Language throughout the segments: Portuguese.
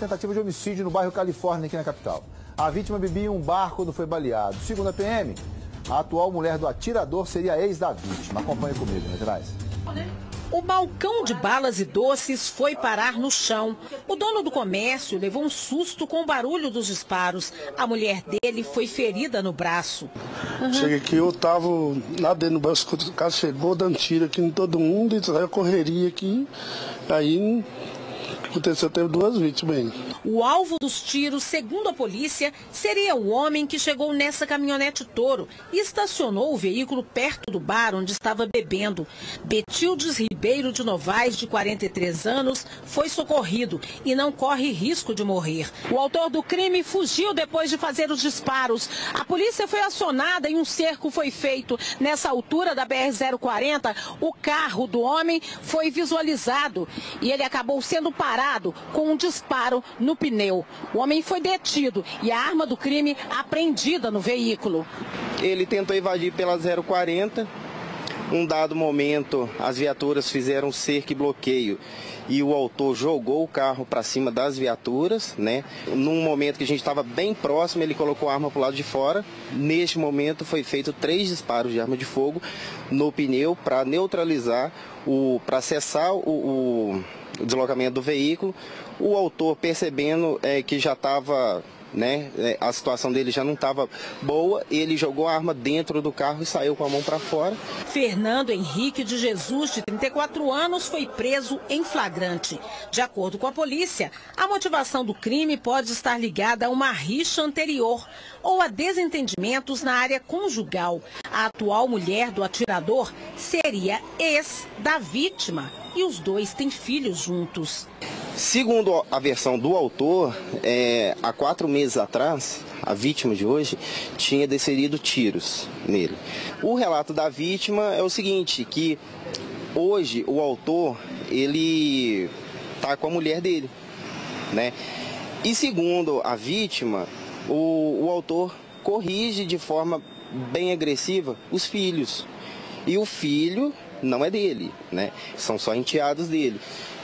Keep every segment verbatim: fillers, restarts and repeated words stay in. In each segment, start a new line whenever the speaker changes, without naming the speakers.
tentativa de homicídio no bairro Califórnia, aqui na capital. A vítima bebia em um bar quando foi baleado. Segundo a P M, a atual mulher do atirador seria a ex da vítima. Acompanhe comigo, né, Gerais?
O balcão de balas e doces foi parar no chão. O dono do comércio levou um susto com o barulho dos disparos. A mulher dele foi ferida no braço.
Uhum. Cheguei aqui, eu tava lá dentro do banco, o cara chegou dando tiro aqui em todo mundo, e saiu a correria aqui. Aí aconteceu, teve duas vítimas aí.
O alvo dos tiros, segundo a polícia, seria o homem que chegou nessa caminhonete Toro e estacionou o veículo perto do bar onde estava bebendo. Betildes Ribeiro de Novaes, de quarenta e três anos, foi socorrido e não corre risco de morrer. O autor do crime fugiu depois de fazer os disparos. A polícia foi acionada e um cerco foi feito. Nessa altura da B R zero quarenta, o carro do homem foi visualizado e ele acabou sendo parado com um disparo no pneu. O homem foi detido e a arma do crime apreendida no veículo.
Ele tentou evadir pela zero quarenta. Um dado momento, as viaturas fizeram cerco e bloqueio e o autor jogou o carro para cima das viaturas, né? Num momento que a gente estava bem próximo, ele colocou a arma para o lado de fora. Neste momento foi feito três disparos de arma de fogo no pneu para neutralizar, o, para cessar o, o, o deslocamento do veículo. O autor, percebendo é, que já estava, né, a situação dele já não estava boa, ele jogou a arma dentro do carro e saiu com a mão para fora.
Fernando Henrique de Jesus, de trinta e quatro anos, foi preso em flagrante. De acordo com a polícia, a motivação do crime pode estar ligada a uma rixa anterior ou a desentendimentos na área conjugal. A atual mulher do atirador seria ex da vítima e os dois têm filhos juntos.
Segundo a versão do autor, é, há quatro meses atrás, a vítima de hoje tinha desferido tiros nele. O relato da vítima é o seguinte, que hoje o autor, ele está com a mulher dele, né? E segundo a vítima, o, o autor corrige de forma bem agressiva os filhos. E o filho não é dele, né? São só enteados dele.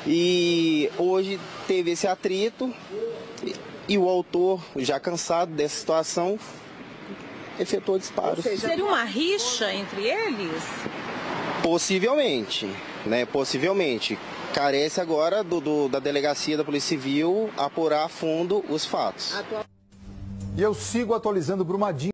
E hoje teve esse atrito e, e o autor, já cansado dessa situação, efetuou disparos.
Ou seja, seria uma rixa entre eles?
Possivelmente, né? Possivelmente. Carece agora do, do, da delegacia da Polícia Civil apurar a fundo os fatos.
E eu sigo atualizando Brumadinho.